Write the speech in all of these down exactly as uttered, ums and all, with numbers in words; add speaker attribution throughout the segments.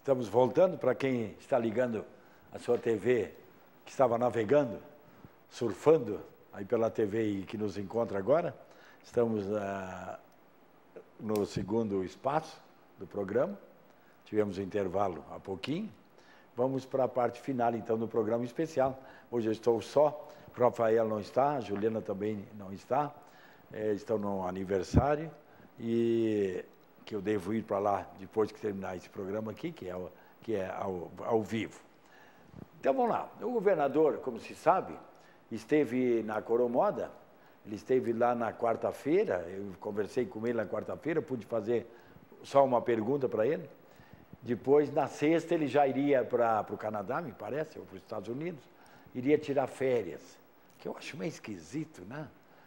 Speaker 1: Estamos voltando, para quem está ligando a sua T V, que estava navegando, surfando aí pela T V e que nos encontra agora. Estamos ah, no segundo espaço do programa. Tivemos um intervalo há pouquinho. Vamos para a parte final, então, do programa especial. Hoje eu estou só, o Rafael não está, a Juliana também não está. É, estão no aniversário e que eu devo ir para lá depois que terminar esse programa aqui, que é, que é ao, ao vivo. Então, vamos lá. O governador, como se sabe, esteve na Coromoda, ele esteve lá na quarta-feira, eu conversei com ele na quarta-feira, pude fazer só uma pergunta para ele. Depois, na sexta, ele já iria para o Canadá, me parece, ou para os Estados Unidos, iria tirar férias, que eu acho meio esquisito, né?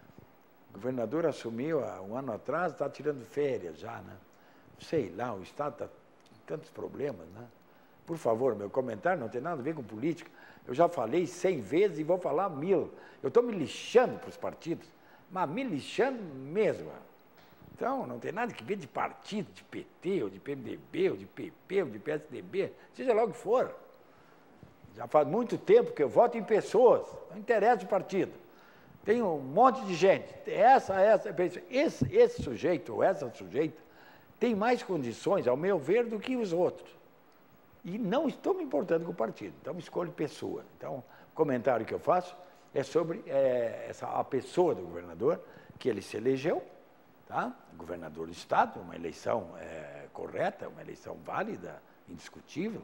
Speaker 1: O governador assumiu há um ano atrás, está tirando férias já, né? Sei lá, o Estado está com tantos problemas, né? Por favor, meu comentário não tem nada a ver com política. Eu já falei cem vezes e vou falar mil. Eu estou me lixando para os partidos, mas me lixando mesmo. Então, não tem nada que ver de partido, de P T, ou de P M D B, ou de P P, ou de P S D B, seja lá o que for. Já faz muito tempo que eu voto em pessoas, não interessa o partido. Tem um monte de gente, essa, essa, esse, esse sujeito ou essa sujeita tem mais condições, ao meu ver, do que os outros. E não estou me importando com o partido, então escolho pessoa. Então, o comentário que eu faço é sobre é, essa, a pessoa do governador, que ele se elegeu, tá? Governador do Estado, uma eleição é, correta, uma eleição válida, indiscutível,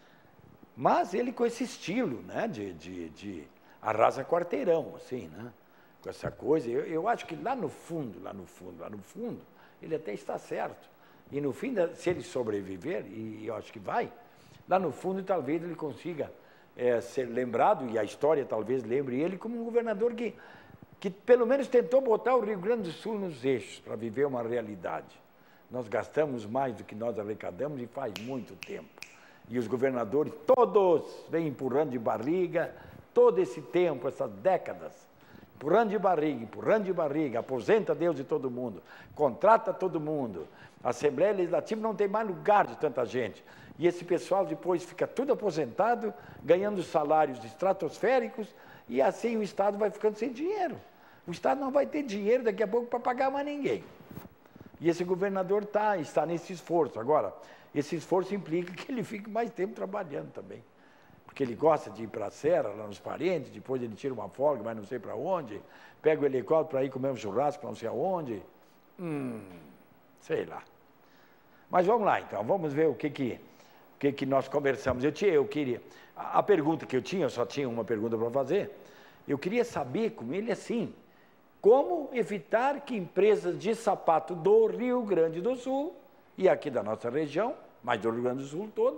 Speaker 1: mas ele com esse estilo, né, de, de, de arrasa quarteirão, assim, né? Com essa coisa, eu, eu acho que lá no fundo, lá no fundo, lá no fundo, ele até está certo. E no fim, se ele sobreviver, e eu acho que vai, lá no fundo talvez ele consiga é, ser lembrado, e a história talvez lembre ele como um governador que, que pelo menos tentou botar o Rio Grande do Sul nos eixos, para viver uma realidade. Nós gastamos mais do que nós arrecadamos e faz muito tempo. E os governadores, todos, vêm empurrando de barriga, todo esse tempo, essas décadas, empurrando de barriga, empurrando de barriga, aposenta Deus de todo mundo, contrata todo mundo. A Assembleia Legislativa não tem mais lugar de tanta gente. E esse pessoal depois fica tudo aposentado, ganhando salários estratosféricos, e assim o Estado vai ficando sem dinheiro. O Estado não vai ter dinheiro daqui a pouco para pagar mais ninguém. E esse governador tá, está nesse esforço. Agora, esse esforço implica que ele fique mais tempo trabalhando também. Porque ele gosta de ir para a serra, lá nos parentes, depois ele tira uma folga, mas não sei para onde, pega o helicóptero para ir comer um churrasco, não sei aonde. Hum, sei lá. Mas vamos lá, então, vamos ver o que, que, o que, que nós conversamos. Eu, tinha, eu queria, a, a pergunta que eu tinha, eu só tinha uma pergunta para fazer, eu queria saber com ele assim, como evitar que empresas de sapato do Rio Grande do Sul, e aqui da nossa região, mas do Rio Grande do Sul todo,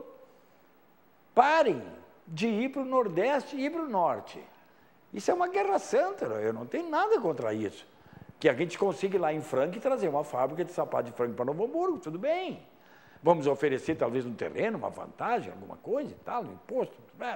Speaker 1: parem de ir para o Nordeste e ir para o Norte. Isso é uma guerra santa, eu não tenho nada contra isso. Que a gente consiga ir lá em Franca e trazer uma fábrica de sapato de Franca para Novo Hamburgo, tudo bem. Vamos oferecer talvez um terreno, uma vantagem, alguma coisa e tal, um imposto,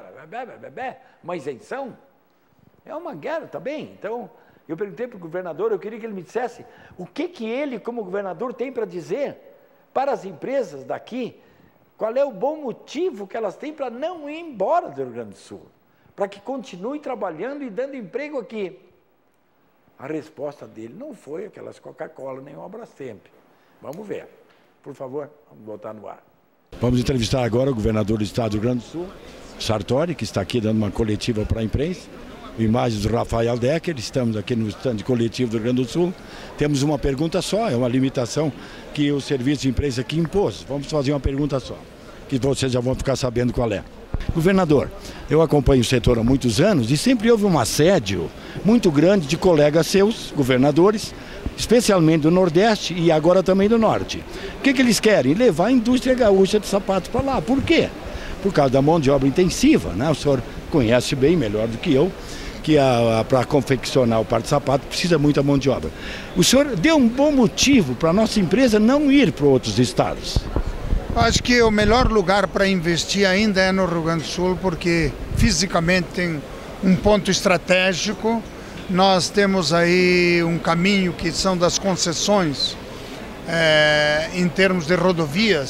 Speaker 1: uma isenção. É uma guerra, tá bem? Então, eu perguntei para o governador, eu queria que ele me dissesse o que, que ele, como governador, tem para dizer para as empresas daqui, qual é o bom motivo que elas têm para não ir embora do Rio Grande do Sul, para que continue trabalhando e dando emprego aqui. A resposta dele não foi aquelas Coca-Cola, nem o Abracemp. Vamos ver. Por favor, vamos botar no ar. Vamos entrevistar agora o governador do Estado do Rio Grande do Sul, Sartori, que está aqui dando uma coletiva para a imprensa. Imagens do Rafael Decker, estamos aqui no stand coletivo do Rio Grande do Sul. Temos uma pergunta só, é uma limitação que o serviço de imprensa aqui impôs. Vamos fazer uma pergunta só, que vocês já vão ficar sabendo qual é. Governador, eu acompanho o setor há muitos anos e sempre houve um assédio muito grande de colegas seus, governadores, especialmente do Nordeste e agora também do Norte. O que, que eles querem? Levar a indústria gaúcha de sapatos para lá. Por quê? Por causa da mão de obra intensiva, né? O senhor conhece bem, melhor do que eu, que para confeccionar o par de sapato precisa muita mão de obra. O senhor deu um bom motivo para a nossa empresa não ir para outros estados?
Speaker 2: Acho que o melhor lugar para investir ainda é no Rio Grande do Sul, porque fisicamente tem um ponto estratégico. Nós temos aí um caminho que são das concessões é, em termos de rodovias,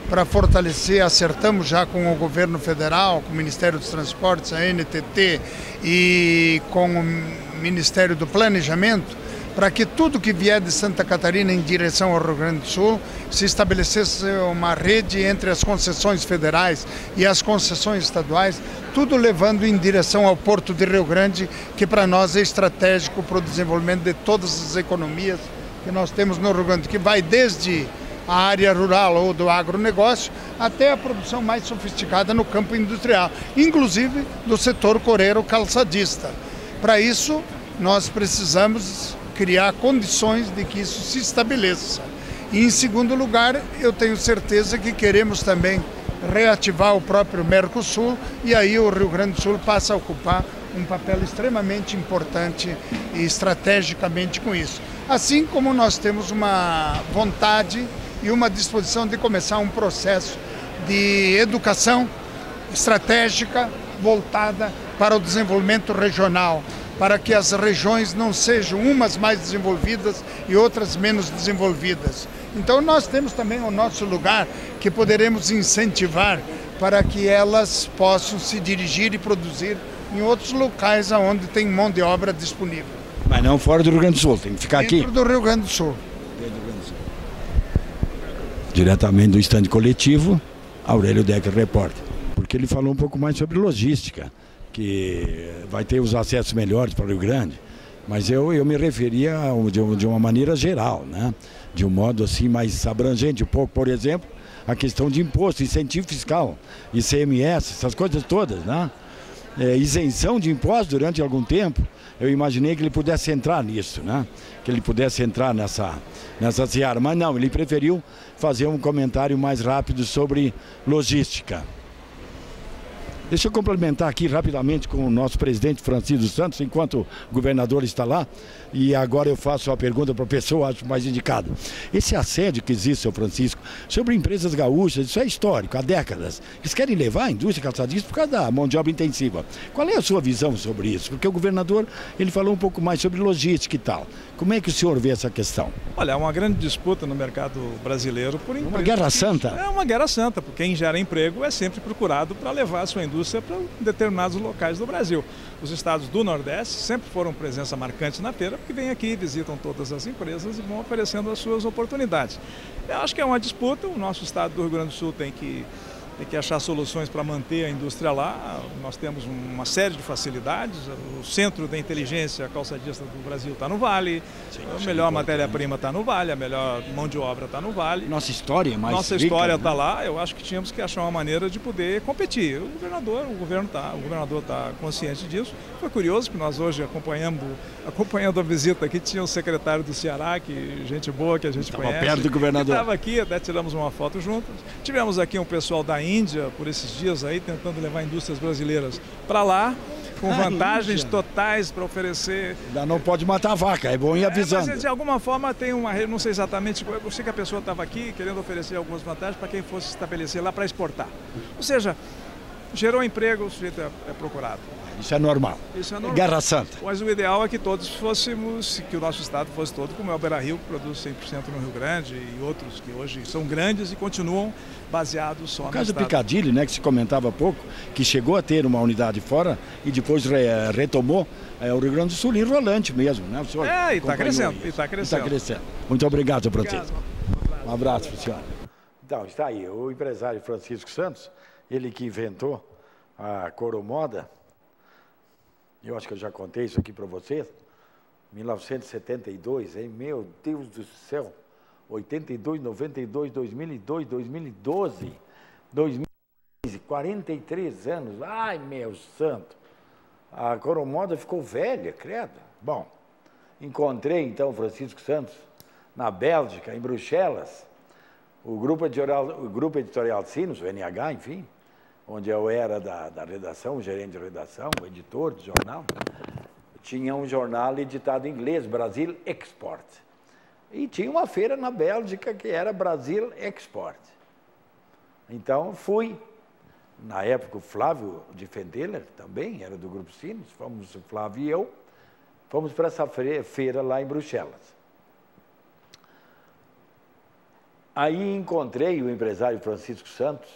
Speaker 2: para fortalecer, acertamos já com o governo federal, com o Ministério dos Transportes, a N T T e com o Ministério do Planejamento, para que tudo que vier de Santa Catarina em direção ao Rio Grande do Sul se estabelecesse uma rede entre as concessões federais e as concessões estaduais, tudo levando em direção ao Porto de Rio Grande, que para nós é estratégico para o desenvolvimento de todas as economias que nós temos no Rio Grande, que vai desde a área rural ou do agronegócio até a produção mais sofisticada no campo industrial, inclusive do setor coreiro calçadista. Para isso, nós precisamos criar condições de que isso se estabeleça. E, em segundo lugar, eu tenho certeza que queremos também reativar o próprio Mercosul, e aí o Rio Grande do Sul passa a ocupar um papel extremamente importante e estrategicamente com isso. Assim como nós temos uma vontade e uma disposição de começar um processo de educação estratégica voltada para o desenvolvimento regional, para que as regiões não sejam umas mais desenvolvidas e outras menos desenvolvidas. Então nós temos também o nosso lugar que poderemos incentivar para que elas possam se dirigir e produzir em outros locais onde tem mão de obra disponível.
Speaker 1: Mas não fora do Rio Grande do Sul, tem que ficar
Speaker 2: Dentro
Speaker 1: aqui.
Speaker 2: Dentro do Rio Grande do Sul.
Speaker 1: Dentro do Rio Grande do Sul. Diretamente do estande coletivo, Aurélio Decker, repórter. Porque ele falou um pouco mais sobre logística, que vai ter os acessos melhores para o Rio Grande, mas eu, eu me referia de, de uma maneira geral, né? De um modo assim mais abrangente um pouco, por exemplo, a questão de imposto, incentivo fiscal, I C M S, essas coisas todas, né? É, isenção de impostos durante algum tempo, eu imaginei que ele pudesse entrar nisso, né? Que ele pudesse entrar nessa, nessa seara, mas não, ele preferiu fazer um comentário mais rápido sobre logística. Deixa eu complementar aqui rapidamente com o nosso presidente Francisco Santos, enquanto o governador está lá, e agora eu faço a pergunta para a pessoa, acho mais indicado. Esse assédio que existe, seu Francisco, sobre empresas gaúchas, isso é histórico, há décadas. Eles querem levar a indústria calçadista por causa da mão de obra intensiva. Qual é a sua visão sobre isso? Porque o governador, ele falou um pouco mais sobre logística e tal. Como é que o senhor vê essa questão?
Speaker 3: Olha, é uma grande disputa no mercado brasileiro por emprego.
Speaker 1: Uma guerra santa?
Speaker 3: É uma guerra santa, porque quem gera emprego é sempre procurado para levar a sua indústria para determinados locais do Brasil. Os estados do Nordeste sempre foram presença marcante na feira, porque vêm aqui, visitam todas as empresas e vão oferecendo as suas oportunidades. Eu acho que é uma disputa, o nosso estado do Rio Grande do Sul tem que tem que achar soluções para manter a indústria lá. Nós temos uma série de facilidades, o centro da inteligência calçadista do Brasil está no Vale, sim, a melhor matéria-prima está no Vale, a melhor mão de obra está no Vale.
Speaker 1: Nossa história é mais
Speaker 3: Nossa
Speaker 1: rica,
Speaker 3: história está
Speaker 1: né?
Speaker 3: lá, eu acho que tínhamos que achar uma maneira de poder competir. O governador, o governo tá, o governador está consciente disso. Foi curioso que nós hoje acompanhamos, acompanhando a visita aqui, tinha o secretário do Ceará, que gente boa, que a gente
Speaker 1: Estava
Speaker 3: conhece.
Speaker 1: perto do governador.
Speaker 3: Estava aqui, até tiramos uma foto juntos. Tivemos aqui um pessoal da Índia, por esses dias aí, tentando levar indústrias brasileiras para lá, com
Speaker 1: Ah,
Speaker 3: vantagens
Speaker 1: Índia.
Speaker 3: totais para oferecer.
Speaker 1: Ainda não pode matar a vaca, é bom ir avisando.
Speaker 3: É, mas de alguma forma tem uma rede, não sei exatamente, eu sei que a pessoa estava aqui querendo oferecer algumas vantagens para quem fosse estabelecer lá para exportar. Ou seja, gerou emprego, o sujeito é, é procurado.
Speaker 1: Isso é normal.
Speaker 3: Isso é normal.
Speaker 1: Guerra Santa.
Speaker 3: Mas o ideal é que todos fôssemos, que o nosso estado fosse todo, como é o Beira-Rio, que produz cem por cento no Rio Grande, e outros que hoje são grandes e continuam baseados só no
Speaker 1: O caso do
Speaker 3: estado.
Speaker 1: Piccadilly, né, que se comentava há pouco, que chegou a ter uma unidade fora e depois re, retomou é, o Rio Grande do Sul, em Rolante mesmo, né? O senhor
Speaker 3: É, e está
Speaker 1: acompanhou
Speaker 3: crescendo,
Speaker 1: isso.
Speaker 3: e está
Speaker 1: E
Speaker 3: crescendo.
Speaker 1: tá crescendo. Muito obrigado, seu Francisco.
Speaker 3: Obrigado.
Speaker 1: Um abraço para o senhor. Então, está aí, o empresário Francisco Santos, ele que inventou a Coromoda. Eu acho que eu já contei isso aqui para vocês. mil novecentos e setenta e dois, hein? Meu Deus do céu. oitenta e dois, noventa e dois, dois mil e dois, dois mil e doze, dois mil e quinze, quarenta e três anos. Ai, meu santo. A Coromoda ficou velha, credo. Bom, encontrei então Francisco Santos na Bélgica, em Bruxelas. O grupo editorial, o grupo editorial de Sinos, o N H, enfim, onde eu era da, da redação, o gerente de redação, o editor do jornal, tinha um jornal editado em inglês, Brasil Export. E tinha uma feira na Bélgica que era Brasil Export. Então, fui. Na época, o Flávio de Fenteler também era do Grupo Sinos, fomos, o Flávio e eu, fomos para essa feira lá em Bruxelas. Aí encontrei o empresário Francisco Santos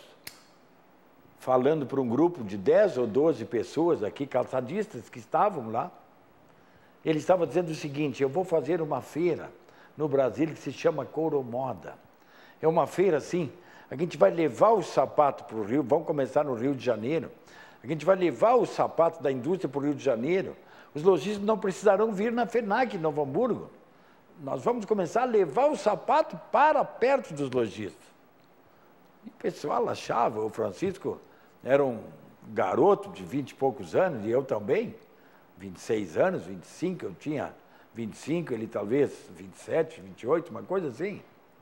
Speaker 1: falando para um grupo de dez ou doze pessoas aqui, calçadistas, que estavam lá. Ele estava dizendo o seguinte: eu vou fazer uma feira no Brasil que se chama Coromoda. É uma feira assim, a gente vai levar os sapatos para o Rio, vamos começar no Rio de Janeiro, a gente vai levar os sapatos da indústria para o Rio de Janeiro, os lojistas não precisarão vir na FENAC, em Novo Hamburgo. Nós vamos começar a levar o sapato para perto dos lojistas. E o pessoal achava, o Francisco era um garoto de vinte e poucos anos, e eu também, vinte e seis anos, vinte e cinco, eu tinha vinte e cinco, ele talvez vinte e sete, vinte e oito, uma coisa assim.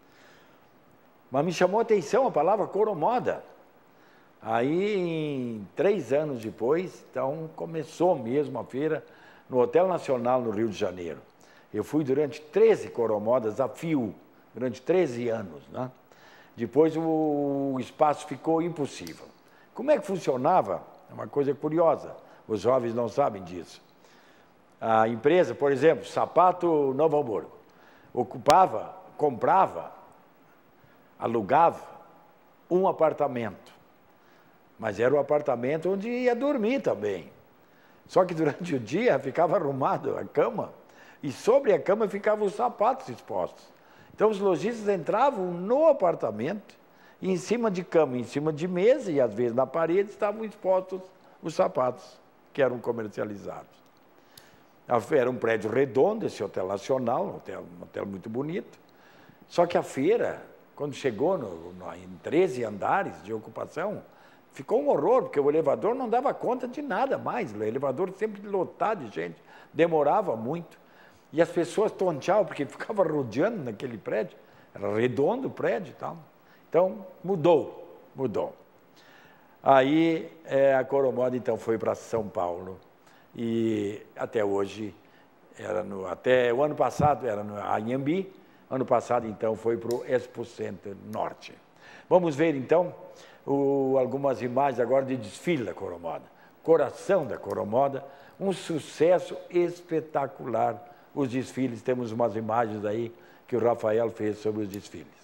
Speaker 1: Mas me chamou a atenção a palavra Coromoda. Aí, em três anos depois, então, começou mesmo a feira no Hotel Nacional, no Rio de Janeiro. Eu fui durante treze Coromodas a fio, durante treze anos, né? Depois o espaço ficou impossível. Como é que funcionava? É uma coisa curiosa, os jovens não sabem disso. A empresa, por exemplo, Sapato Novo Hamburgo, ocupava, comprava, alugava um apartamento. Mas era o apartamento onde ia dormir também. Só que durante o dia ficava arrumado a cama e sobre a cama ficavam os sapatos expostos. Então os lojistas entravam no apartamento e em cima de cama, em cima de mesa e às vezes na parede estavam expostos os sapatos que eram comercializados. Era um prédio redondo, esse Hotel Nacional, um hotel, um hotel muito bonito. Só que a feira, quando chegou no, no, em treze andares de ocupação, ficou um horror, porque o elevador não dava conta de nada mais. O elevador sempre lotado de gente, demorava muito. E as pessoas tonteavam, porque ficava rodeando naquele prédio. Era redondo o prédio e tal. Então, mudou, mudou. Aí, é, a Coromoda, então, foi para São Paulo. E até hoje, era no, até o ano passado era no Anhembi, ano passado, então, foi para o Expo Center Norte. Vamos ver, então, o, algumas imagens agora de desfile da Coromoda. Coração da Coromoda, um sucesso espetacular. Os desfiles, temos umas imagens aí que o Rafael fez sobre os desfiles.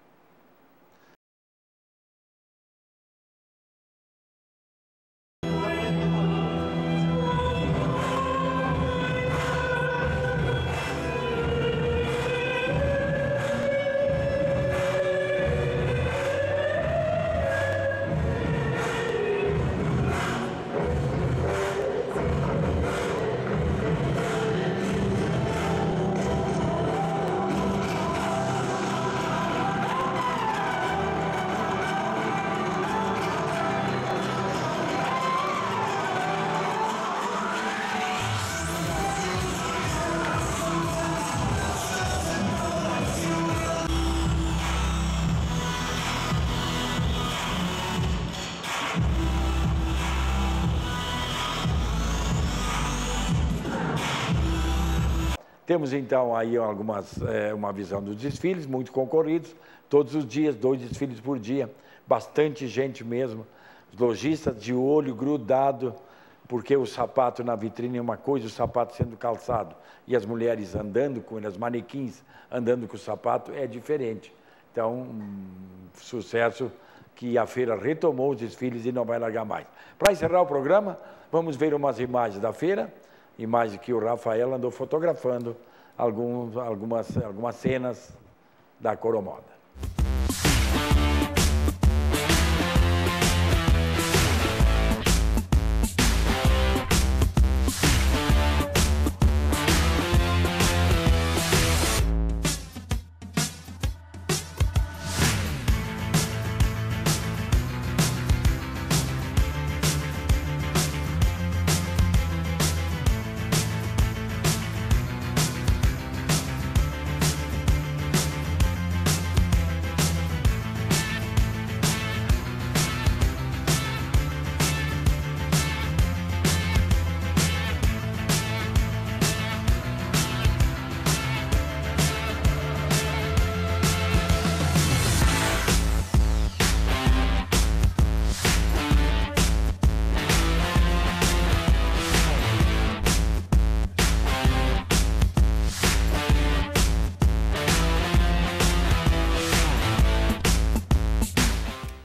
Speaker 1: Temos, então, aí algumas, é, uma visão dos desfiles, muito concorridos, todos os dias, dois desfiles por dia, bastante gente mesmo, os lojistas de olho grudado, porque o sapato na vitrine é uma coisa, o sapato sendo calçado, e as mulheres andando com ele, as manequins andando com o sapato, é diferente. Então, um sucesso que a feira retomou os desfiles e não vai largar mais. Para encerrar o programa, vamos ver umas imagens da feira, imagem que o Rafael andou fotografando alguns, algumas, algumas cenas da Coromoda.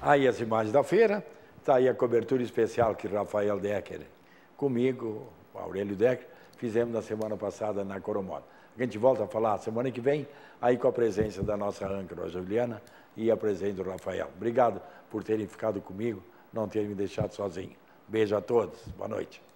Speaker 1: Aí as imagens da feira, está aí a cobertura especial que Rafael Decker, comigo, Aurélio Decker, fizemos na semana passada na Coromoda. A gente volta a falar semana que vem, aí com a presença da nossa âncora, a Juliana, e a presença do Rafael. Obrigado por terem ficado comigo, não terem me deixado sozinho. Beijo a todos, boa noite.